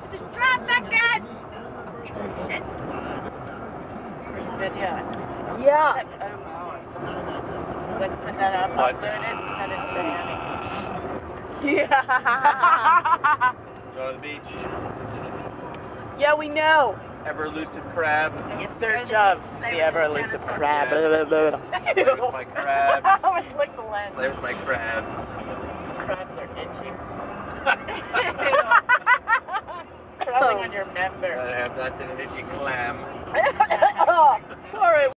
There's traffic, Dad! Shit. Good, yeah. Yeah. Except, oh, like, put that up, upload it, and send it to Naomi. Yeah. Go to the beach. Yeah, we know. Ever elusive crab. In search of the ever elusive crab. Play with my crabs. I almost licked the lens. Play with my crabs. Crabs are itchy. Crawling on your member. I have that an itchy clam. Oh, all right.